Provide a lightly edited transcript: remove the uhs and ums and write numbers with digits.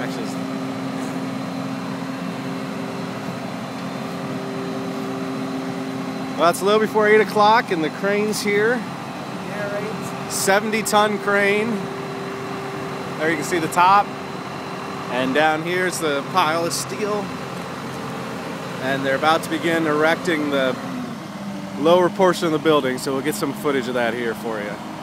Actually, well, it's a little before 8 o'clock and the crane's here. Yeah, right. 70-ton crane. There you can see the top. And down here's the pile of steel. And they're about to begin erecting the lower portion of the building, so we'll get some footage of that here for you.